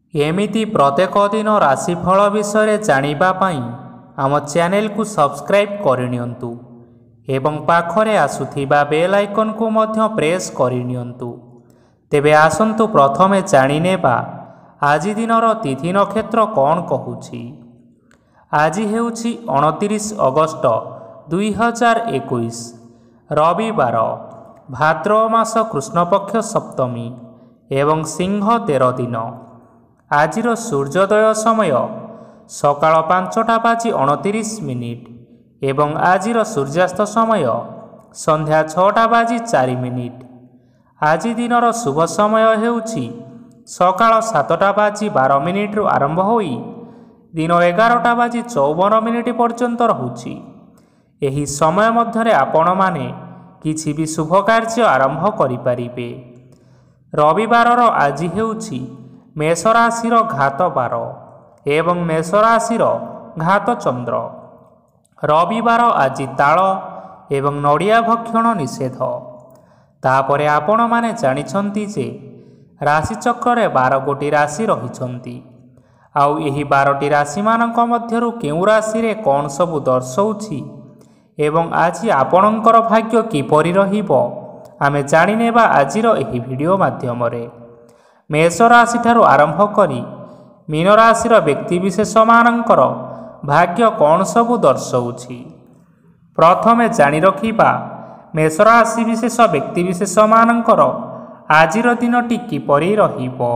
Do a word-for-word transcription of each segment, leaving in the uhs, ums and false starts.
एमिति प्रत्येक दिन राशिफल विषय जानिबा पाई आम चैनल को सब्सक्राइब करनियंतु एवं पाखरे आसुथिबा बेल आइकन को मध्य प्रेस करनियंतु। तेबे आसंतु प्रथमे जानिनेबा आज दिनर तिथि नक्षत्र कौन कहूछि। आज हेउछि उनतीस अगस्त दुई हजार इक्कीस रविवार भाद्रव मास कृष्णपक्ष सप्तमी एवं सिंह तेर दिन। आजिर सूर्योदय समय सकाळ पांचटा बाजी अणतीस मिनिट एवं आजिर सूर्यास्त समय संध्या छटा बाजी चार मिनिट। आज दिनर शुभ समय हेउछि सकाळ सातटा बाजी बार मिनिट रु आरंभ होई दिन एगारटा बाजी चौवन मिनिट पर्यंत रहुछि। एही समय मध्यरे आपण माने किछि भी शुभ कार्य आरंभ करिपारिबे। रविवारर आज हेउछि मेष राशिर घात बार एवं मेष राशिर घात चंद्र। रविवार आज ताल एवं नड़िया भक्षण निषेध। तापरे आपण माने जानिछंती जे राशिचक्र बार गोटी राशि रहिछंती। आउ एही बारटी राशि मानक मध्यरु केउ राशि रे कौन सबु दर्शौछि एवं आज आपणकर भाग्य किपरि रहिबो आमे जानिनेबा आजिर एही वीडियो माध्यम रे। मेष राशि ठारू आरंभ करी मीन राशिर व्यक्तिविशेष मानकर भाग्य कौन सबु दर्शौछि। प्रथमे जानि रखिबा मेष राशि विशेष व्यक्तिविशेष मानकर आजिर दिनटी किपरि रहिबो।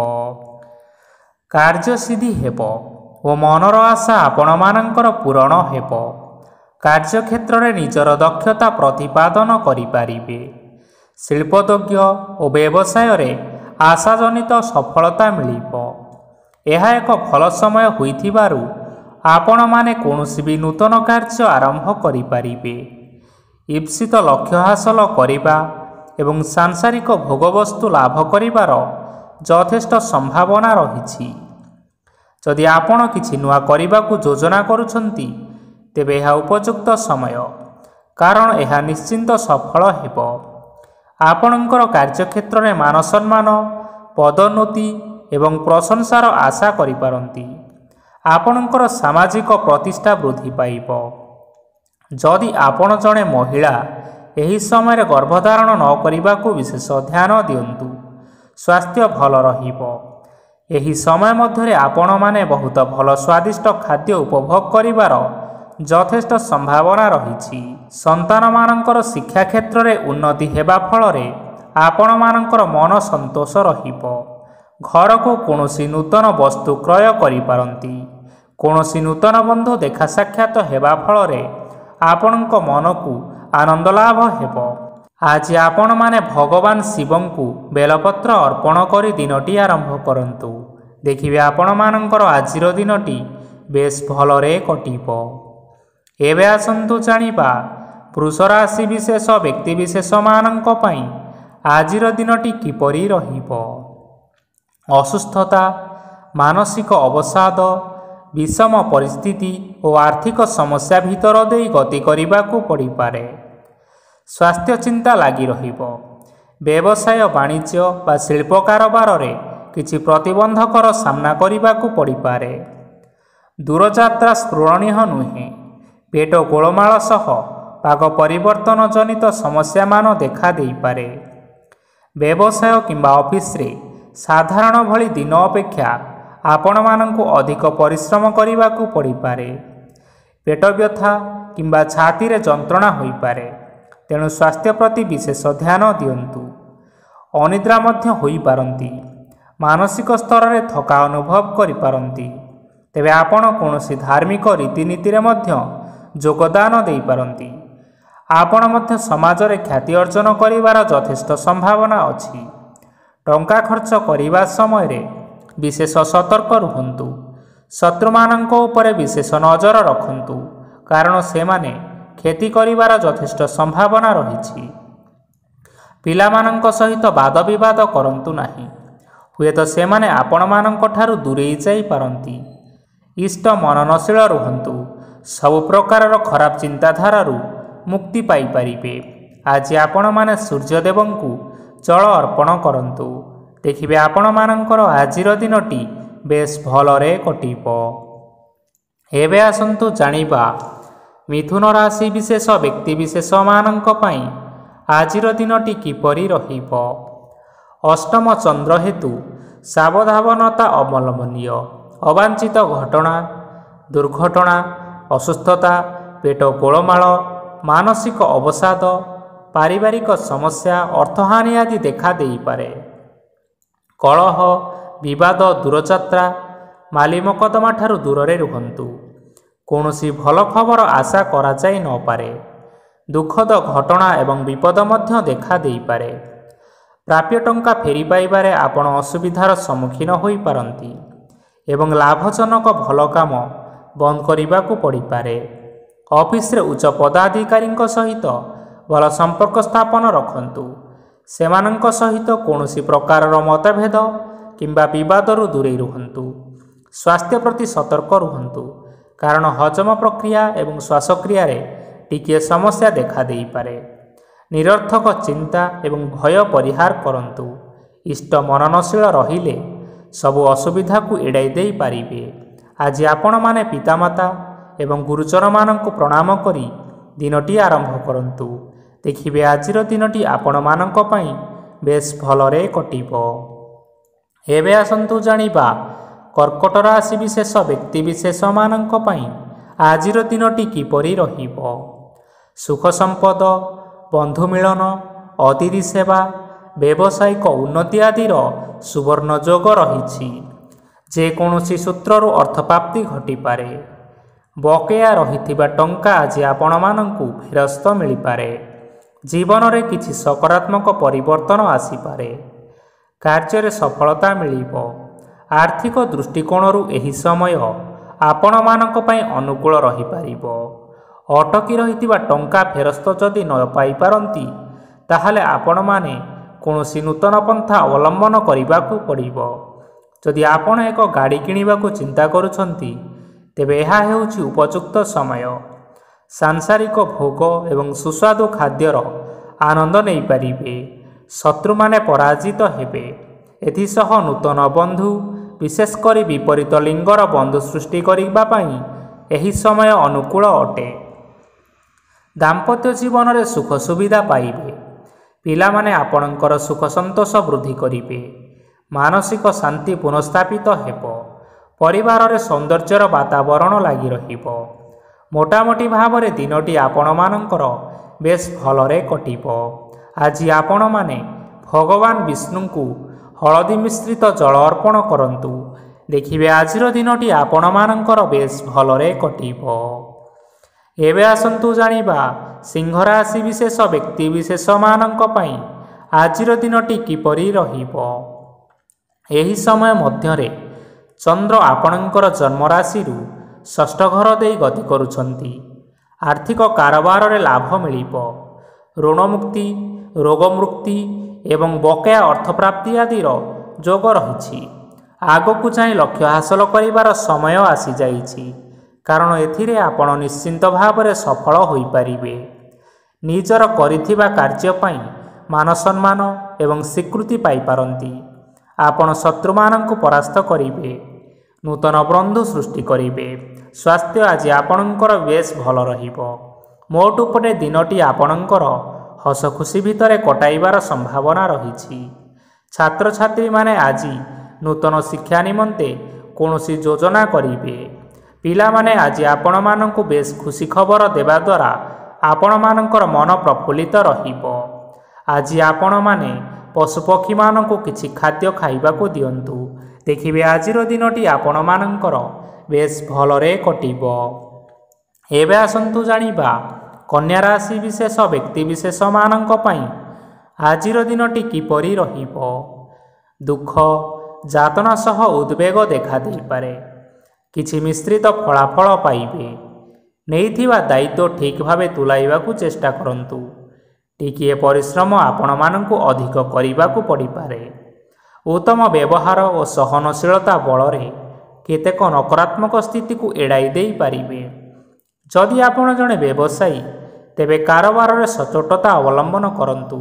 कार्यसिद्धि हेबो ओ मनर आशा आपण मानकर पूरण हेबो। कार्यक्षेत्र में निजर दक्षता प्रतिपादन करिपारिबे। शिल्पोद्योग और व्यवसाय रे आशाजनित सफलता मिलिबो। यह एक भल समय होइथिबारु आपण माने कोनोसी भी नूतन कार्य आरंभ करिपारिबे। इप्सित लक्ष्य हासिल करिबा एवं सांसारिक भोगवस्तु लाभ करिबार यथेष्ट संभावना रहिछि। जदि आपण किछि नुआ करिबाकु योजना करूछंती तेबे यह उपयुक्त समय, कारण यह निश्चिंत सफल हेबो। आपणकर कार्यक्षेत्र में मान सम्मान पदोन्नति एवं प्रशंसार आशा करिपारंती। आपणकर सामाजिक प्रतिष्ठा वृद्धि पाइबो। जदि आपण जणे महिला एही समय गर्भधारण न करिबाकु विशेष ध्यान दियंतु। स्वास्थ्य भल रहिबो। एही समय मध्यरे आपण माने बहुत भल स्वादिष्ट खाद्य उपभोग करिबार यथेष्ट संभावना रहिछि। संतान मानकर शिक्षा क्षेत्र में उन्नति हेबा फलरे आपण मानकर मन संतोष रहिबो। घर को कोनोसी नूतन वस्तु क्रय करिपारंती। कोनोसी नूतन बंधु देखा साक्षात हेबा फलरे आपणक मन को आनंद लाभ हेबो। आज आपण माने भगवान शिवंकु बेलपत्र अर्पण करी दिनटी आरंभ करंतु। देखिबे आपण मानकर आजिर दिनटी बेस भलरे कटिबो। एबे आसंतु जानिबा पुरुष राशि विशेष व्यक्तिविशेष मानक पई आजिर दिनटी किपरि रहिबो। असुस्थता, मानसिक अवसाद, विषम परिस्थिति और आर्थिक समस्या भीतर देई गति करिबाकू पड़ी पारे। स्वास्थ्य चिंता लगी रहिबो। व्यवसाय वाणिज्य बा शिल्प कारोबार रे किछि प्रतिबंधकर सामना करिबाकू पड़ी पारे। दूरयात्रा स्मरणीय नुहे। पेट गोलमाल सह पाग परिवर्तन जनित समस्या मान देखा देई पारे। व्यवसाय किंबा ऑफिस रे साधारण भली दिन अपेक्षा आपण मानंकु अधिक परिश्रम करिबाकू पड़ी पारे। पेट व्यथा किंबा छाती रे जंत्रणा होई पारे। तेणु स्वास्थ्य प्रति विशेष ध्यान दियंतु। अनिद्रा मध्य होई पारंती। मानसिक स्तर रे थका अनुभव करि पारंती। तेबे आपण कोनोसी धार्मिक रीतिनीति रे मध्य योगदान देई पारंती। आपण मध्य समाज रे ख्याति अर्जन करिवार यथेष्ट संभावना अछि। टंका खर्च करिबा समय रे विशेष सतर्क रुहंतु। शत्रु मानक उपरे विशेष नजर रखंतु, कारण से माने खेती करिवार यथेष्ट संभावना रहिछि। पिला मानक सहित वाद विवाद करंतु नाही। हुएत से माने आपण मानक ठारू दूरेई जाई पारंती। इष्ट मननशील रुहंतु। सब प्रकार खराब चिंताधारारू मुक्ति पाई पारिबे। आज आपण माने सूर्यदेवंकु जल अर्पण करंतु। देखिबे आपण मानकर आजिर दिनटी ବେଶ୍ ଭଲରେ କଟିବ। ଏବେ ଆସନ୍ତୁ ଜାଣିବା ମିଥୁନ ରାଶି ବିଶେଷ ବ୍ୟକ୍ତିବିଶେଷମାନଙ୍କ ପାଇଁ ଆଜିର ଦିନଟି କିପରି ରହିବ। ଅଷ୍ଟମ ଚନ୍ଦ୍ର ହେତୁ ସାବଧାନତା ଅବଲମ୍ବନୀୟ। ଅବାଞ୍ଛିତ ଘଟଣା, ଦୁର୍ଘଟଣା, ଅସୁସ୍ଥତା, ପେଟ ଗୋଳମାଳ, ମାନସିକ ଅବସାଦ, ପାରିବାରିକ ସମସ୍ୟା, ଅର୍ଥହାନି ଆଦି ଦେଖା ଦେଇପାରେ। କଳହ, ବିବାଦ, ଦୂରଯାତ୍ରା, ମାଲି ମକଦ୍ଦମା ଠାରୁ ଦୂରରେ ରୁହନ୍ତୁ। କୌଣସି ଭଲ ଖବର ଆଶା କରାଯାଇ ନପାରେ। ଦୁଃଖଦ ଘଟଣା ଏବଂ ବିପଦ ମଧ୍ୟ ଦେଖା ଦେଇପାରେ। ପ୍ରାପ୍ୟ ଟଙ୍କା ଫେରି ପାଇବାରେ ଆପଣ ଅସୁବିଧାର ସମ୍ମୁଖୀନ ହୋଇପାରନ୍ତି ଏବଂ ଲାଭଜନକ ଭଲ କାମ ବନ୍ଦ କରିବାକୁ ପଡ଼ିପାରେ। ଅଫିସରେ ଉଚ୍ଚ ପଦାଧିକାରୀଙ୍କ ସହିତ ଭଲ ସମ୍ପର୍କ ସ୍ଥାପନ ରଖନ୍ତୁ। ସେମାନଙ୍କ ସହିତ କୌଣସି ପ୍ରକାରର ମତଭେଦ କିମ୍ବା ବିବାଦରୁ ଦୂରେଇ ରୁହନ୍ତୁ। ସ୍ୱାସ୍ଥ୍ୟ ପ୍ରତି ସତର୍କ ରୁହନ୍ତୁ, କାରଣ ହଜମ ପ୍ରକ୍ରିୟା ଏବଂ ଶ୍ୱାସକ୍ରିୟାରେ ଟିକିଏ ସମସ୍ୟା ଦେଖା ଦେଇପାରେ। ନିରର୍ଥକ ଚିନ୍ତା ଏବଂ ଭୟ ପରିହାର କରନ୍ତୁ। ଇଷ୍ଟ ମନନଶୀଳ ରହିଲେ ସବୁ ଅସୁବିଧାକୁ ଏଡ଼ାଇ ଦେଇପାରିବେ। ଆଜି ଆପଣମାନେ ପିତାମାତା ଏବଂ ଗୁରୁଜନମାନଙ୍କୁ ପ୍ରଣାମ କରି ଦିନଟି ଆରମ୍ଭ କରନ୍ତୁ। ଦେଖିବେ ଆଜିର ଦିନଟି ଆପଣମାନଙ୍କ ପାଇଁ ବେଶ୍ ଭଲରେ କଟିବ। ଏବେ ଆସନ୍ତୁ ଜାଣିବା କର୍କଟ ରାଶି ବିଶେଷ ବ୍ୟକ୍ତିବିଶେଷମାନଙ୍କ ପାଇଁ ଆଜିର ଦିନଟି କିପରି ରହିବ। ସୁଖ ସମ୍ପଦ, ବନ୍ଧୁ ମିଳନ, ଅତିଥି ସେବା, ବ୍ୟବସାୟିକ ଉନ୍ନତି ଆଦିର ସୁବର୍ଣ୍ଣ ଯୋଗ ରହିଛି। ଯେକୌଣସି ସୂତ୍ରରୁ ଅର୍ଥପ୍ରାପ୍ତି ଘଟିପାରେ। ବକେୟା ରହିଥିବା ଟଙ୍କା ଆଜି ଆପଣମାନଙ୍କୁ ଫେରସ୍ତ ମିଳିପାରେ। ଜୀବନରେ କିଛି ସକାରାତ୍ମକ ପରିବର୍ତ୍ତନ ଆସିପାରେ। କାର୍ଯ୍ୟରେ ସଫଳତା ମିଳିବ। ଆର୍ଥିକ ଦୃଷ୍ଟିକୋଣରୁ ଏହି ସମୟ ଆପଣମାନଙ୍କ ପାଇଁ ଅନୁକୂଳ ରହିପାରିବ। ଅଟକି ରହିଥିବା ଟଙ୍କା ଫେରସ୍ତ ଯଦି ନ ପାଇପାରନ୍ତି, ତାହେଲେ ଆପଣମାନେ କୌଣସି ନୂତନ ପନ୍ଥା ଅବଲମ୍ବନ କରିବାକୁ ପଡ଼ିବ। ଯଦି ଆପଣ ଏକ ଗାଡ଼ି କିଣିବାକୁ ଚିନ୍ତା କରୁଛନ୍ତି, ତେବେ ଏହା ହେଉଛି ଉପଯୁକ୍ତ ସମୟ। ସାଂସାରିକ ଭୋଗ ଏବଂ ସୁସ୍ୱାଦୁ ଖାଦ୍ୟର ଆନନ୍ଦ ନେଇପାରିବେ। ଶତ୍ରୁମାନେ ପରାଜିତ ହେବେ। ଏଥିସହ ନୂତନ ବନ୍ଧୁ, ବିଶେଷ କରି ବିପରୀତ ଲିଙ୍ଗର ବନ୍ଧୁ ସୃଷ୍ଟି କରିବା ପାଇଁ ଏହି ସମୟ ଅନୁକୂଳ ଅଟେ। ଦାମ୍ପତ୍ୟ ଜୀବନରେ ସୁଖ ସୁବିଧା ପାଇବେ। ପିଲାମାନେ ଆପଣଙ୍କର ସୁଖ ସନ୍ତୋଷ ବୃଦ୍ଧି କରିବେ। ମାନସିକ ଶାନ୍ତି ପୁନଃସ୍ଥାପିତ ହେବ। ପରିବାରରେ ସୌନ୍ଦର୍ଯ୍ୟର ବାତାବରଣ ଲାଗି ରହିବ। ମୋଟାମୋଟି ଭାବରେ ଦିନଟି ଆପଣମାନଙ୍କର ବେଶ୍ ଭଲରେ କଟିବ। ଆଜି ଆପଣମାନେ ଭଗବାନ ବିଷ୍ଣୁଙ୍କୁ ହଳଦୀ ମିଶ୍ରିତ ଜଳ ଅର୍ପଣ କରନ୍ତୁ। ଦେଖିବେ ଆଜିର ଦିନଟି ଆପଣମାନଙ୍କର ବେଶ୍ ଭଲରେ କଟିବ। ଏବେ ଆସନ୍ତୁ ଜାଣିବା ସିଂହ ରାଶି ବିଶେଷ ବ୍ୟକ୍ତିବିଶେଷମାନଙ୍କ ପାଇଁ ଆଜିର ଦିନଟି କିପରି ରହିବ। ଏହି ସମୟ ମଧ୍ୟରେ ଚନ୍ଦ୍ର ଆପଣଙ୍କର ଜନ୍ମରାଶିରୁ ଷଷ୍ଠ ଘର ଦେଇ ଗତି କରୁଛନ୍ତି। ଆର୍ଥିକ କାରବାରରେ ଲାଭ ମିଳିବ। ଋଣମୁକ୍ତି, ରୋଗମୁକ୍ତି ଏବଂ ବକେୟା ଅର୍ଥପ୍ରାପ୍ତି ଆଦିର ଯୋଗ ରହିଛି। ଆଗକୁ ଯାଇ ଲକ୍ଷ୍ୟ ହାସଲ କରିବାର ସମୟ ଆସିଯାଇଛି, କାରଣ ଏଥିରେ ଆପଣ ନିଶ୍ଚିନ୍ତ ଭାବରେ ସଫଳ ହୋଇପାରିବେ। ନିଜର କରିଥିବା କାର୍ଯ୍ୟ ପାଇଁ ମାନସମ୍ମାନ ଏବଂ ସ୍ୱୀକୃତି ପାଇପାରନ୍ତି। ଆପଣ ଶତ୍ରୁମାନଙ୍କୁ ପରାସ୍ତ କରିବେ। ନୂତନ ବନ୍ଧୁ ସୃଷ୍ଟି କରିବେ। ସ୍ୱାସ୍ଥ୍ୟ ଆଜି ଆପଣଙ୍କର ବେଶ୍ ଭଲ ରହିବ। ମୋଟ ଉପରେ ଦିନଟି ଆପଣଙ୍କର ହସ ଖୁସି ଭିତରେ କଟାଇବାର ସମ୍ଭାବନା ରହିଛି। ଛାତ୍ରଛାତ୍ରୀମାନେ ଆଜି ନୂତନ ଶିକ୍ଷା ନିମନ୍ତେ କୌଣସି ଯୋଜନା କରିବେ। ପିଲାମାନେ ଆଜି ଆପଣମାନଙ୍କୁ ବେଶ୍ ଖୁସି ଖବର ଦେବା ଦ୍ୱାରା ଆପଣମାନଙ୍କର ମନ ପ୍ରଫୁଲ୍ଲିତ ରହିବ। ଆଜି ଆପଣମାନେ ପଶୁପକ୍ଷୀମାନଙ୍କୁ କିଛି ଖାଦ୍ୟ ଖାଇବାକୁ ଦିଅନ୍ତୁ। ଦେଖିବେ ଆଜିର ଦିନଟି ଆପଣମାନଙ୍କର ବେଶ୍ ଭଲରେ କଟିବ। ଏବେ ଆସନ୍ତୁ ଜାଣିବା କନ୍ୟା ରାଶି ବିଶେଷ ବ୍ୟକ୍ତିବିଶେଷମାନଙ୍କ ପାଇଁ ଆଜିର ଦିନଟି କିପରି ରହିବ। ଦୁଃଖ, ଯାତନା ସହ ଉଦ୍ବେଗ ଦେଖା ଦେଇପାରେ। କିଛି ମିଶ୍ରିତ ଫଳାଫଳ ପାଇବେ। ନେଇଥିବା ଦାୟିତ୍ୱ ଠିକ୍ ଭାବେ ତୁଲାଇବାକୁ ଚେଷ୍ଟା କରନ୍ତୁ। ଟିକିଏ ପରିଶ୍ରମ ଆପଣମାନଙ୍କୁ ଅଧିକ କରିବାକୁ ପଡ଼ିପାରେ। ଉତ୍ତମ ବ୍ୟବହାର ଓ ସହନଶୀଳତା ବଳରେ କେତେକ ନକାରାତ୍ମକ ସ୍ଥିତିକୁ ଏଡ଼ାଇ ଦେଇପାରିବେ। ଯଦି ଆପଣ ଜଣେ ବ୍ୟବସାୟୀ, ତେବେ କାରବାରରେ ସଚ୍ଚୋଟତା ଅବଲମ୍ବନ କରନ୍ତୁ।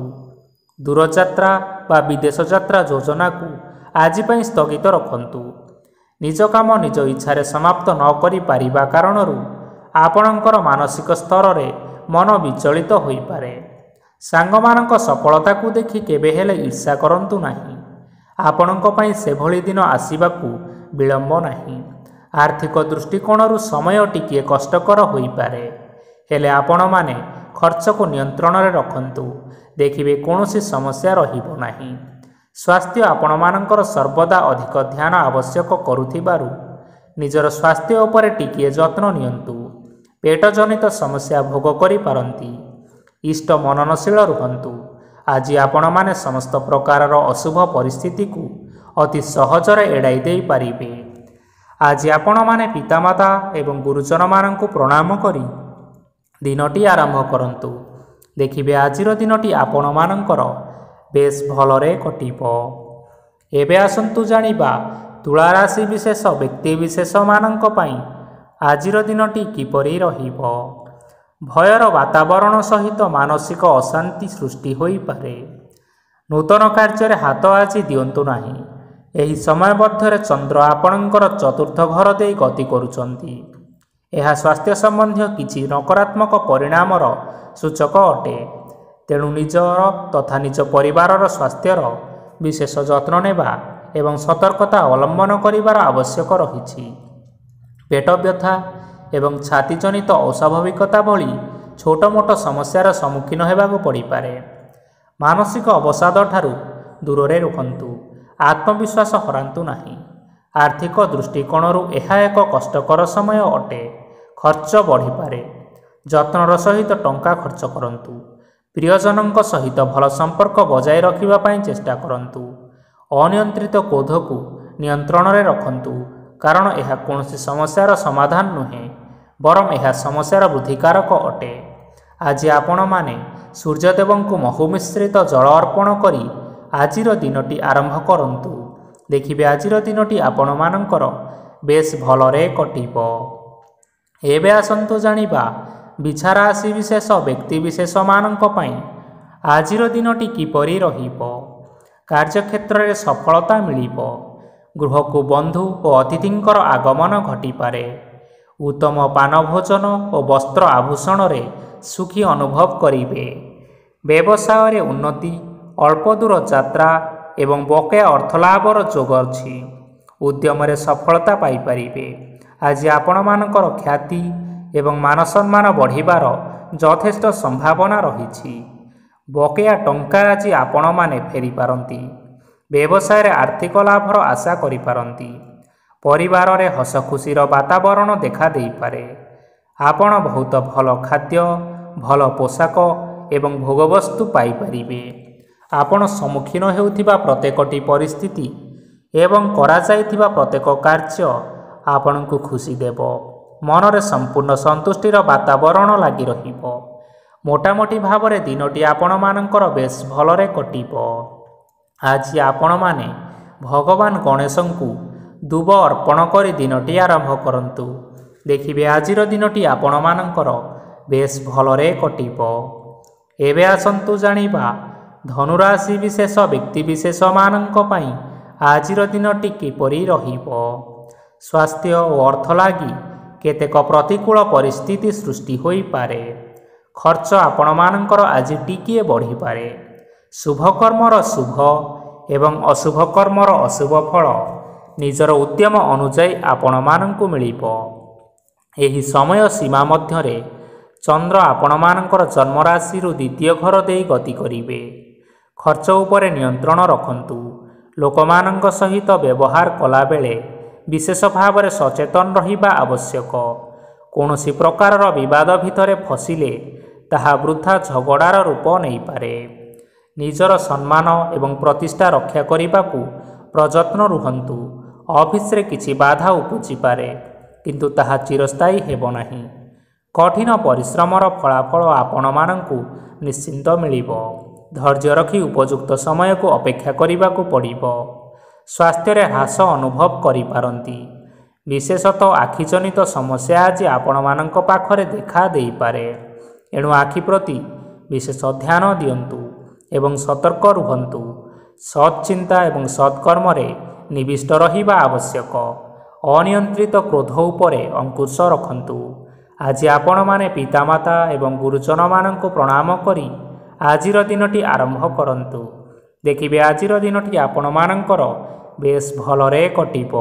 ଦୂରଯାତ୍ରା ବା ବିଦେଶ ଯାତ୍ରା ଯୋଜନାକୁ ଆଜି ପାଇଁ ସ୍ଥଗିତ ରଖନ୍ତୁ। ନିଜ କାମ ନିଜ ଇଚ୍ଛାରେ ସମାପ୍ତ ନ କରିପାରିବା କାରଣରୁ ଆପଣଙ୍କର ମାନସିକ ସ୍ତରରେ ମନ ବିଚଳିତ ହୋଇପାରେ। ସାଙ୍ଗମାନଙ୍କ ସଫଳତାକୁ ଦେଖି କେବେ ହେଲେ ଈର୍ଷା କରନ୍ତୁ ନାହିଁ। ଆପଣଙ୍କ ପାଇଁ ସେଭଳି ଦିନ ଆସିବାକୁ ବିଳମ୍ବ ନାହିଁ। ଆର୍ଥିକ ଦୃଷ୍ଟିକୋଣରୁ ସମୟ ଟିକିଏ କଷ୍ଟକର ହୋଇପାରେ, ହେଲେ ଆପଣମାନେ ଖର୍ଚ୍ଚକୁ ନିୟନ୍ତ୍ରଣରେ ରଖନ୍ତୁ। ଦେଖିବେ କୌଣସି ସମସ୍ୟା ରହିବ ନାହିଁ। ସ୍ୱାସ୍ଥ୍ୟ ଆପଣମାନଙ୍କର ସର୍ବଦା ଅଧିକ ଧ୍ୟାନ ଆବଶ୍ୟକ କରୁଥିବାରୁ ନିଜର ସ୍ୱାସ୍ଥ୍ୟ ଉପରେ ଟିକିଏ ଯତ୍ନ ନିଅନ୍ତୁ। ପେଟ ଜନିତ ସମସ୍ୟା ଭୋଗ କରିପାରନ୍ତି। ଇଷ୍ଟ ମନନଶୀଳ ରୁହନ୍ତୁ। ଆଜି ଆପଣମାନେ ସମସ୍ତ ପ୍ରକାରର ଅଶୁଭ ପରିସ୍ଥିତିକୁ ଅତି ସହଜରେ ଏଡ଼ାଇ ଦେଇପାରିବେ। ଆଜି ଆପଣମାନେ ପିତାମାତା ଏବଂ ଗୁରୁଜନମାନଙ୍କୁ ପ୍ରଣାମ କରି ଦିନଟି ଆରମ୍ଭ କରନ୍ତୁ। ଦେଖିବେ ଆଜିର ଦିନଟି ଆପଣମାନଙ୍କର ବେଶ ଭଲରେ କଟିବ। ଏବେ ଆସନ୍ତୁ ଜାଣିବା ତୁଳା ରାଶି ବିଶେଷ ବ୍ୟକ୍ତିବିଶେଷମାନଙ୍କ ପାଇଁ ଆଜିର ଦିନଟି କିପରି ରହିବ। ଭୟର ବାତାବରଣ ସହିତ ମାନସିକ ଅଶାନ୍ତି ସୃଷ୍ଟି ହୋଇପାରେ। ନୂତନ କାର୍ଯ୍ୟରେ ହାତ ଆଜି ଦିଅନ୍ତୁ ନାହିଁ। ଏହି ସମୟ ମଧ୍ୟରେ ଚନ୍ଦ୍ର ଆପଣଙ୍କର ଚତୁର୍ଥ ଘର ଦେଇ ଗତି କରୁଛନ୍ତି। ଏହା ସ୍ୱାସ୍ଥ୍ୟ ସମ୍ବନ୍ଧୀୟ କିଛି ନକାରାତ୍ମକ ପରିଣାମର ସୂଚକ ଅଟେ। ତେଣୁ ନିଜର ତଥା ନିଜ ପରିବାରର ସ୍ୱାସ୍ଥ୍ୟର ବିଶେଷ ଯତ୍ନ ନେବା ଏବଂ ସତର୍କତା ଅବଲମ୍ବନ କରିବାର ଆବଶ୍ୟକ ରହିଛି। ପେଟ ବ୍ୟଥା ଏବଂ ଛାତି ଜନିତ ଅସ୍ୱାଭାବିକତା ଭଳି ଛୋଟ ମୋଟ ସମସ୍ୟାର ସମ୍ମୁଖୀନ ହେବାକୁ ପଡ଼ିପାରେ। ମାନସିକ ଅବସାଦଠାରୁ ଦୂରରେ ରୁହନ୍ତୁ। ଆତ୍ମବିଶ୍ୱାସ ହରାନ୍ତୁ ନାହିଁ। ଆର୍ଥିକ ଦୃଷ୍ଟିକୋଣରୁ ଏହା ଏକ କଷ୍ଟକର ସମୟ ଅଟେ। ଖର୍ଚ୍ଚ ବଢ଼ିପାରେ। ଯତ୍ନର ସହିତ ଟଙ୍କା ଖର୍ଚ୍ଚ କରନ୍ତୁ। ପ୍ରିୟଜନଙ୍କ ସହିତ ଭଲ ସମ୍ପର୍କ ବଜାୟ ରଖିବା ପାଇଁ ଚେଷ୍ଟା କରନ୍ତୁ। ଅନିୟନ୍ତ୍ରିତ କ୍ରୋଧକୁ ନିୟନ୍ତ୍ରଣରେ ରଖନ୍ତୁ, କାରଣ ଏହା କୌଣସି ସମସ୍ୟାର ସମାଧାନ ନୁହେଁ, ବରଂ ଏହା ସମସ୍ୟାର ବୃଦ୍ଧିକାରକ ଅଟେ। ଆଜି ଆପଣମାନେ ସୂର୍ଯ୍ୟଦେବଙ୍କୁ ମହୁ ମିଶ୍ରିତ ଜଳ ଅର୍ପଣ କରି ଆଜିର ଦିନଟି ଆରମ୍ଭ କରନ୍ତୁ। ଦେଖିବେ ଆଜିର ଦିନଟି ଆପଣମାନଙ୍କର ବେଶ ଭଲରେ କଟିବ। ଏବେ ଆସନ୍ତୁ ଜାଣିବା ବିଛା ରାଶି ବିଶେଷ ବ୍ୟକ୍ତିବିଶେଷମାନଙ୍କ ପାଇଁ ଆଜିର ଦିନଟି କିପରି ରହିବ। କାର୍ଯ୍ୟକ୍ଷେତ୍ରରେ ସଫଳତା ମିଳିବ। ଗୃହକୁ ବନ୍ଧୁ ଓ ଅତିଥିଙ୍କର ଆଗମନ ଘଟିପାରେ। ଉତ୍ତମ ପାନ ଭୋଜନ ଓ ବସ୍ତ୍ର ଆଭୂଷଣରେ ସୁଖୀ ଅନୁଭବ କରିବେ। ବ୍ୟବସାୟରେ ଉନ୍ନତି, ଅଳ୍ପ ଦୂର ଯାତ୍ରା ଏବଂ ବକେୟା ଅର୍ଥଲାଭର ଯୋଗ ଅଛି। ଉଦ୍ୟମରେ ସଫଳତା ପାଇପାରିବେ। ଆଜି ଆପଣମାନଙ୍କର ଖ୍ୟାତି ଏବଂ ମାନସମ୍ମାନ ବଢ଼ିବାର ଯଥେଷ୍ଟ ସମ୍ଭାବନା ରହିଛି। ବକେୟା ଟଙ୍କା ଆଜି ଆପଣମାନେ ଫେରିପାରନ୍ତି। ବ୍ୟବସାୟରେ ଆର୍ଥିକ ଲାଭର ଆଶା କରିପାରନ୍ତି। ପରିବାରରେ ହସ ଖୁସିର ବାତାବରଣ ଦେଖା ଦେଇପାରେ। ଆପଣ ବହୁତ ଭଲ ଖାଦ୍ୟ, ଭଲ ପୋଷାକ ଏବଂ ଭୋଗବସ୍ତୁ ପାଇପାରିବେ। ଆପଣ ସମ୍ମୁଖୀନ ହେଉଥିବା ପ୍ରତ୍ୟେକଟି ପରିସ୍ଥିତି ଏବଂ କରାଯାଇଥିବା ପ୍ରତ୍ୟେକ କାର୍ଯ୍ୟ ଆପଣଙ୍କୁ ଖୁସି ଦେବ। ମନରେ ସମ୍ପୂର୍ଣ୍ଣ ସନ୍ତୁଷ୍ଟିର ବାତାବରଣ ଲାଗି ରହିବ। ମୋଟାମୋଟି ଭାବରେ ଦିନଟି ଆପଣମାନଙ୍କର ବେଶ ଭଲରେ କଟିବ। ଆଜି ଆପଣମାନେ ଭଗବାନ ଗଣେଶଙ୍କୁ ଦୁବ ଅର୍ପଣ କରି ଦିନଟି ଆରମ୍ଭ କରନ୍ତୁ। ଦେଖିବେ ଆଜିର ଦିନଟି ଆପଣମାନଙ୍କର ବେଶ ଭଲରେ କଟିବ। ଏବେ ଆସନ୍ତୁ ଜାଣିବା ଧନୁରାଶି ବିଶେଷ ବ୍ୟକ୍ତିବିଶେଷମାନଙ୍କ ପାଇଁ ଆଜିର ଦିନଟି କିପରି ରହିବ। ସ୍ୱାସ୍ଥ୍ୟ ଓ ଅର୍ଥ ଲାଗି କେତେକ ପ୍ରତିକୂଳ ପରିସ୍ଥିତି ସୃଷ୍ଟି ହୋଇପାରେ। ଖର୍ଚ୍ଚ ଆପଣମାନଙ୍କର ଆଜି ଟିକିଏ ବଢ଼ିପାରେ। ଶୁଭ କର୍ମର ଶୁଭ ଏବଂ ଅଶୁଭ କର୍ମର ଅଶୁଭ ଫଳ ନିଜର ଉଦ୍ୟମ ଅନୁଯାୟୀ ଆପଣମାନଙ୍କୁ ମିଳିବ। ଏହି ସମୟ ସୀମା ମଧ୍ୟରେ ଚନ୍ଦ୍ର ଆପଣମାନଙ୍କର ଜନ୍ମରାଶିରୁ ଦ୍ୱିତୀୟ ଘର ଦେଇ ଗତି କରିବେ। ଖର୍ଚ୍ଚ ଉପରେ ନିୟନ୍ତ୍ରଣ ରଖନ୍ତୁ। ଲୋକମାନଙ୍କ ସହିତ ବ୍ୟବହାର କଲାବେଳେ ବିଶେଷ ଭାବରେ ସଚେତନ ରହିବା ଆବଶ୍ୟକ। କୌଣସି ପ୍ରକାରର ବିବାଦ ଭିତରେ ଫସିଲେ ତାହା ବୃଥା ଝଗଡ଼ାର ରୂପ ନେଇପାରେ। ନିଜର ସମ୍ମାନ ଏବଂ ପ୍ରତିଷ୍ଠା ରକ୍ଷା କରିବାକୁ ପ୍ରଯତ୍ନ ରୁହନ୍ତୁ। ଅଫିସରେ କିଛି ବାଧା ଉପୁଜିପାରେ, କିନ୍ତୁ ତାହା ଚିରସ୍ଥାୟୀ ହେବ ନାହିଁ। କଠିନ ପରିଶ୍ରମର ଫଳାଫଳ ଆପଣମାନଙ୍କୁ ନିଶ୍ଚିନ୍ତ ମିଳିବ। ଧୈର୍ଯ୍ୟ ରଖି ଉପଯୁକ୍ତ ସମୟକୁ ଅପେକ୍ଷା କରିବାକୁ ପଡ଼ିବ। ସ୍ୱାସ୍ଥ୍ୟରେ ହ୍ରାସ ଅନୁଭବ କରିପାରନ୍ତି। ବିଶେଷତଃ ଆଖିଜନିତ ସମସ୍ୟା ଆଜି ଆପଣମାନଙ୍କ ପାଖରେ ଦେଖା ଦେଇପାରେ। ଏଣୁ ଆଖି ପ୍ରତି ବିଶେଷ ଧ୍ୟାନ ଦିଅନ୍ତୁ ଏବଂ ସତର୍କ ରୁହନ୍ତୁ। ସତ୍ ଚିନ୍ତା ଏବଂ ସତ୍ କର୍ମରେ ନିବିଷ୍ଟ ରହିବା ଆବଶ୍ୟକ। ଅନିୟନ୍ତ୍ରିତ କ୍ରୋଧ ଉପରେ ଅଙ୍କୁଶ ରଖନ୍ତୁ। ଆଜି ଆପଣମାନେ ପିତାମାତା ଏବଂ ଗୁରୁଜନମାନଙ୍କୁ ପ୍ରଣାମ କରି ଆଜିର ଦିନଟି ଆରମ୍ଭ କରନ୍ତୁ। ଦେଖିବେ ଆଜିର ଦିନଟି ଆପଣମାନଙ୍କର ବେଶ ଭଲରେ କଟିବ।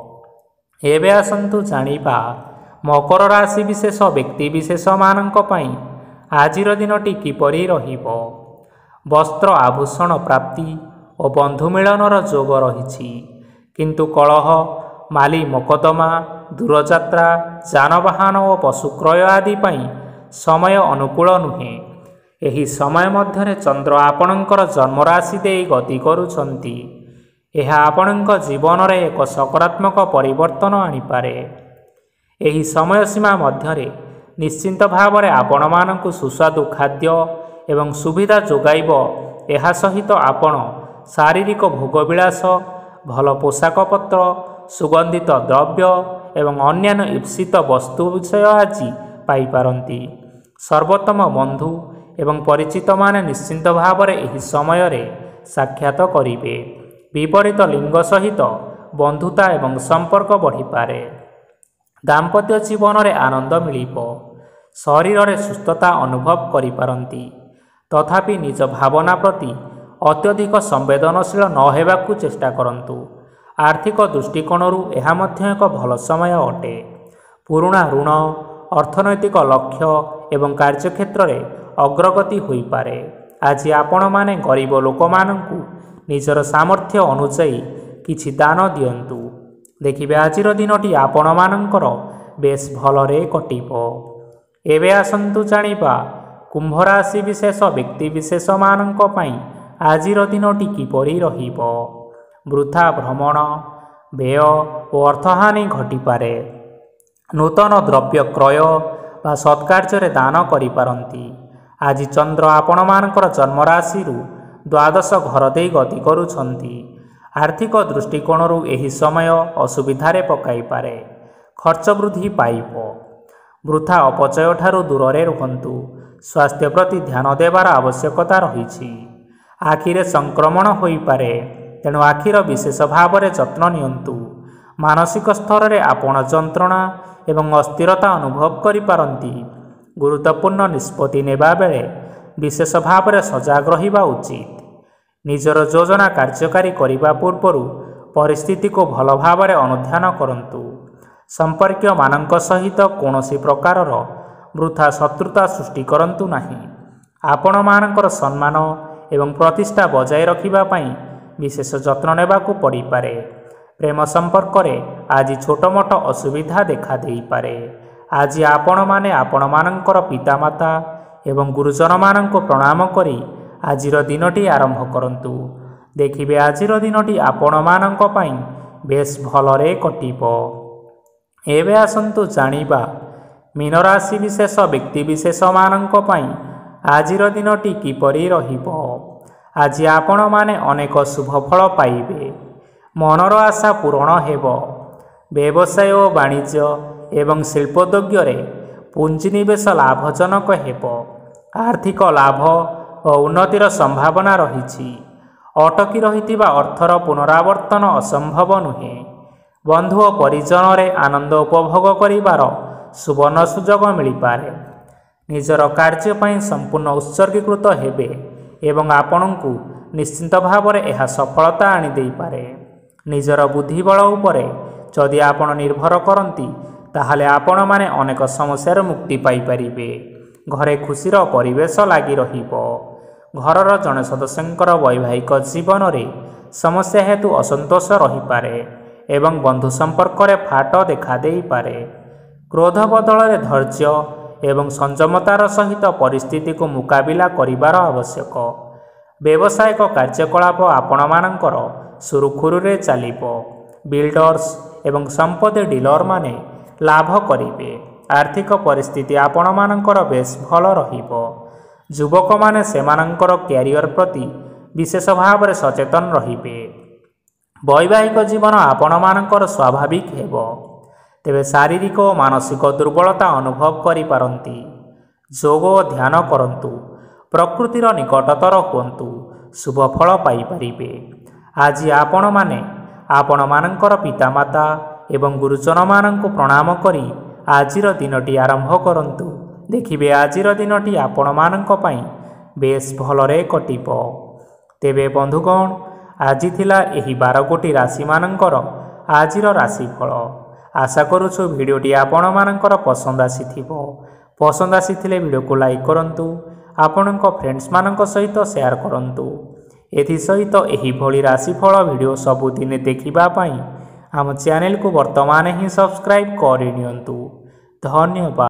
ଏବେ ଆସନ୍ତୁ ଜାଣିବା ମକର ରାଶି ବିଶେଷ ବ୍ୟକ୍ତିବିଶେଷମାନଙ୍କ ପାଇଁ ଆଜିର ଦିନଟି କିପରି ରହିବ। ବସ୍ତ୍ର ଆଭୂଷଣ ପ୍ରାପ୍ତି ଓ ବନ୍ଧୁ ମିଳନର ଯୋଗ ରହିଛି, କିନ୍ତୁ କଳହ, ମାଲି ମକଦ୍ଦମା, ଦୂରଯାତ୍ରା, ଯାନବାହନ ଓ ପଶୁ କ୍ରୟ ଆଦି ପାଇଁ ସମୟ ଅନୁକୂଳ ନୁହେଁ। ଏହି ସମୟ ମଧ୍ୟରେ ଚନ୍ଦ୍ର ଆପଣଙ୍କର ଜନ୍ମରାଶି ଦେଇ ଗତି କରୁଛନ୍ତି। ଏହା ଆପଣଙ୍କ ଜୀବନରେ ଏକ ସକାରାତ୍ମକ ପରିବର୍ତ୍ତନ ଆଣିପାରେ। ଏହି ସମୟସୀମା ମଧ୍ୟରେ ନିଶ୍ଚିନ୍ତ ଭାବରେ ଆପଣମାନଙ୍କୁ ସୁସ୍ୱାଦୁ ଖାଦ୍ୟ ଏବଂ ସୁବିଧା ଯୋଗାଇବ। ଏହା ସହିତ ଆପଣ ଶାରୀରିକ ଭୋଗବିଳାସ, ଭଲ ପୋଷାକପତ୍ର, ସୁଗନ୍ଧିତ ଦ୍ରବ୍ୟ ଏବଂ ଅନ୍ୟାନ୍ୟ ଇପ୍ସିତ ବସ୍ତୁ ବିଷୟ ଆଜି ପାଇପାରନ୍ତି। ସର୍ବୋତ୍ତମ ବନ୍ଧୁ ଏବଂ ପରିଚିତମାନେ ନିଶ୍ଚିନ୍ତ ଭାବରେ ଏହି ସମୟରେ ସାକ୍ଷାତ କରିବେ। ବିପରୀତ ଲିଙ୍ଗ ସହିତ ବନ୍ଧୁତା ଏବଂ ସମ୍ପର୍କ ବଢ଼ିପାରେ। ଦାମ୍ପତ୍ୟ ଜୀବନରେ ଆନନ୍ଦ ମିଳିବ। ଶରୀରରେ ସୁସ୍ଥତା ଅନୁଭବ କରିପାରନ୍ତି। ତଥାପି ନିଜ ଭାବନା ପ୍ରତି ଅତ୍ୟଧିକ ସମ୍ବେଦନଶୀଳ ନ ହେବାକୁ ଚେଷ୍ଟା କରନ୍ତୁ। ଆର୍ଥିକ ଦୃଷ୍ଟିକୋଣରୁ ଏହା ମଧ୍ୟ ଏକ ଭଲ ସମୟ ଅଟେ। ପୁରୁଣା ଋଣ, ଅର୍ଥନୈତିକ ଲକ୍ଷ୍ୟ ଏବଂ କାର୍ଯ୍ୟକ୍ଷେତ୍ରରେ ଅଗ୍ରଗତି ହୋଇପାରେ। ଆଜି ଆପଣମାନେ ଗରିବ ଲୋକମାନଙ୍କୁ ନିଜର ସାମର୍ଥ୍ୟ ଅନୁଯାୟୀ କିଛି ଦାନ ଦିଅନ୍ତୁ। ଦେଖିବେ ଆଜିର ଦିନଟି ଆପଣମାନଙ୍କର ବେଶ ଭଲରେ କଟିବ। ଏବେ ଆସନ୍ତୁ ଜାଣିବା କୁମ୍ଭ ରାଶି ବିଶେଷ ବ୍ୟକ୍ତିବିଶେଷମାନଙ୍କ ପାଇଁ ଆଜିର ଦିନଟି କିପରି ରହିବ। ବୃଥା ଭ୍ରମଣ, ବ୍ୟୟ ଓ ଅର୍ଥହାନି ଘଟିପାରେ। ନୂତନ ଦ୍ରବ୍ୟ କ୍ରୟ ବା ସତ୍କାର୍ଯ୍ୟରେ ଦାନ କରିପାରନ୍ତି। ଆଜି ଚନ୍ଦ୍ର ଆପଣମାନଙ୍କର ଜନ୍ମରାଶିରୁ ଦ୍ୱାଦଶ ଘର ଦେଇ ଗତି କରୁଛନ୍ତି। ଆର୍ଥିକ ଦୃଷ୍ଟିକୋଣରୁ ଏହି ସମୟ ଅସୁବିଧାରେ ପକାଇପାରେ। ଖର୍ଚ୍ଚ ବୃଦ୍ଧି ପାଇବ। ବୃଥା ଅପଚୟଠାରୁ ଦୂରରେ ରୁହନ୍ତୁ। ସ୍ୱାସ୍ଥ୍ୟ ପ୍ରତି ଧ୍ୟାନ ଦେବାର ଆବଶ୍ୟକତା ରହିଛି। ଆଖିରେ ସଂକ୍ରମଣ ହୋଇପାରେ, ତେଣୁ ଆଖିର ବିଶେଷ ଭାବରେ ଯତ୍ନ ନିଅନ୍ତୁ। ମାନସିକ ସ୍ତରରେ ଆପଣ ଯନ୍ତ୍ରଣା ଏବଂ ଅସ୍ଥିରତା ଅନୁଭବ କରିପାରନ୍ତି। ଗୁରୁତ୍ୱପୂର୍ଣ୍ଣ ନିଷ୍ପତ୍ତି ନେବା ବେଳେ ବିଶେଷ ଭାବରେ ସଜାଗ ରହିବା ଉଚିତ। ନିଜର ଯୋଜନା କାର୍ଯ୍ୟକାରୀ କରିବା ପୂର୍ବରୁ ପରିସ୍ଥିତିକୁ ଭଲ ଭାବରେ ଅନୁଧ୍ୟାନ କରନ୍ତୁ। ସମ୍ପର୍କୀୟମାନଙ୍କ ସହିତ କୌଣସି ପ୍ରକାରର ବୃଥା ଶତ୍ରୁତା ସୃଷ୍ଟି କରନ୍ତୁ ନାହିଁ। ଆପଣମାନଙ୍କର ସମ୍ମାନ ଏବଂ ପ୍ରତିଷ୍ଠା ବଜାୟ ରଖିବା ପାଇଁ ବିଶେଷ ଯତ୍ନ ନେବାକୁ ପଡ଼ିପାରେ। ପ୍ରେମ ସମ୍ପର୍କରେ ଆଜି ଛୋଟମୋଟ ଅସୁବିଧା ଦେଖାଦେଇପାରେ। ଆଜି ଆପଣମାନେ ଆପଣମାନଙ୍କର ପିତାମାତା ଏବଂ ଗୁରୁଜନମାନଙ୍କୁ ପ୍ରଣାମ କରି ଆଜିର ଦିନଟି ଆରମ୍ଭ କରନ୍ତୁ। ଦେଖିବେ ଆଜିର ଦିନଟି ଆପଣମାନଙ୍କ ପାଇଁ ବେଶ ଭଲରେ କଟିବ। ଏବେ ଆସନ୍ତୁ ଜାଣିବା ମୀନରାଶି ବିଶେଷ ବ୍ୟକ୍ତିବିଶେଷମାନଙ୍କ ପାଇଁ ଆଜିର ଦିନଟି କିପରି ରହିବ। ଆଜି ଆପଣମାନେ ଅନେକ ଶୁଭଫଳ ପାଇବେ। ମନର ଆଶା ପୂରଣ ହେବ। ବ୍ୟବସାୟ ଓ ବାଣିଜ୍ୟ ଏବଂ ଶିଳ୍ପୋଦ୍ୟୋଗରେ ପୁଞ୍ଜିନିବେଶ ଲାଭଜନକ ହେବ। ଆର୍ଥିକ ଲାଭ ଓ ଉନ୍ନତିର ସମ୍ଭାବନା ରହିଛି। ଅଟକି ରହିଥିବା ଅର୍ଥର ପୁନରାବର୍ତ୍ତନ ଅସମ୍ଭବ ନୁହେଁ। ବନ୍ଧୁ ଓ ପରିଜନରେ ଆନନ୍ଦ ଉପଭୋଗ କରିବାର ସୁବର୍ଣ୍ଣ ସୁଯୋଗ ମିଳିପାରେ। ନିଜର କାର୍ଯ୍ୟ ପାଇଁ ସମ୍ପୂର୍ଣ୍ଣ ଉତ୍ସର୍ଗୀକୃତ ହେବେ ଏବଂ ଆପଣଙ୍କୁ ନିଶ୍ଚିନ୍ତ ଭାବରେ ଏହା ସଫଳତା ଆଣିଦେଇପାରେ। ନିଜର ବୁଦ୍ଧିବଳ ଉପରେ ଯଦି ଆପଣ ନିର୍ଭର କରନ୍ତି, ତାହେଲେ ଆପଣମାନେ ଅନେକ ସମସ୍ୟାରୁ ମୁକ୍ତି ପାଇପାରିବେ। ଘରେ ଖୁସିର ପରିବେଶ ଲାଗି ରହିବ। ଘରର ଜଣେ ସଦସ୍ୟଙ୍କର ବୈବାହିକ ଜୀବନରେ ସମସ୍ୟା ହେତୁ ଅସନ୍ତୋଷ ରହିପାରେ ଏବଂ ବନ୍ଧୁ ସମ୍ପର୍କରେ ଫାଟ ଦେଖାଦେଇପାରେ। କ୍ରୋଧ ବଦଳରେ ଧୈର୍ଯ୍ୟ ଏବଂ ସଂଯମତାର ସହିତ ପରିସ୍ଥିତିକୁ ମୁକାବିଲା କରିବାର ଆବଶ୍ୟକ। ବ୍ୟବସାୟିକ କାର୍ଯ୍ୟକଳାପ ଆପଣମାନଙ୍କର ସୁରୁଖୁରୁରେ ଚାଲିବ। ବିଲ୍ଡର୍ସ ଏବଂ ସମ୍ପତ୍ତି ଡିଲରମାନେ ଲାଭ କରିବେ। ଆର୍ଥିକ ପରିସ୍ଥିତି ଆପଣମାନଙ୍କର ବେଶ ଭଲ ରହିବ। ଯୁବକମାନେ ସେମାନଙ୍କର କ୍ୟାରିୟର ପ୍ରତି ବିଶେଷ ଭାବରେ ସଚେତନ ରହିବେ। ବୈବାହିକ ଜୀବନ ଆପଣମାନଙ୍କର ସ୍ୱାଭାବିକ ହେବ। ତେବେ ଶାରୀରିକ ଓ ମାନସିକ ଦୁର୍ବଳତା ଅନୁଭବ କରିପାରନ୍ତି। ଯୋଗ ଓ ଧ୍ୟାନ କରନ୍ତୁ। ପ୍ରକୃତିର ନିକଟତର ହୁଅନ୍ତୁ। ଶୁଭଫଳ ପାଇପାରିବେ। ଆଜି ଆପଣମାନେ ଆପଣମାନଙ୍କର ପିତାମାତା ଏବଂ ଗୁରୁଜନମାନଙ୍କୁ ପ୍ରଣାମ କରି ଆଜିର ଦିନଟି ଆରମ୍ଭ କରନ୍ତୁ। ଦେଖିବେ ଆଜିର ଦିନଟି ଆପଣମାନଙ୍କ ପାଇଁ ବେଶ ଭଲରେ କଟିବ। ତେବେ ବନ୍ଧୁଗଣ, ଆଜି ଥିଲା ଏହି ବାର ଗୋଟି ରାଶିମାନଙ୍କର ଆଜିର ରାଶିଫଳ। ଆଶା କରୁଛୁ ଭିଡ଼ିଓଟି ଆପଣମାନଙ୍କର ପସନ୍ଦ ଆସିଥିବ। ପସନ୍ଦ ଆସିଥିଲେ ଭିଡ଼ିଓକୁ ଲାଇକ୍ କରନ୍ତୁ, ଆପଣଙ୍କ ଫ୍ରେଣ୍ଡସ୍ମାନଙ୍କ ସହିତ ସେୟାର କରନ୍ତୁ। ଏଥିସହିତ ଏହିଭଳି ରାଶିଫଳ ଭିଡ଼ିଓ ସବୁଦିନେ ଦେଖିବା ପାଇଁ ଆମ ଚ୍ୟାନେଲକୁ ବର୍ତ୍ତମାନ ହିଁ ସବସ୍କ୍ରାଇବ୍ କରିନିଅନ୍ତୁ। ଧନ୍ୟବାଦ।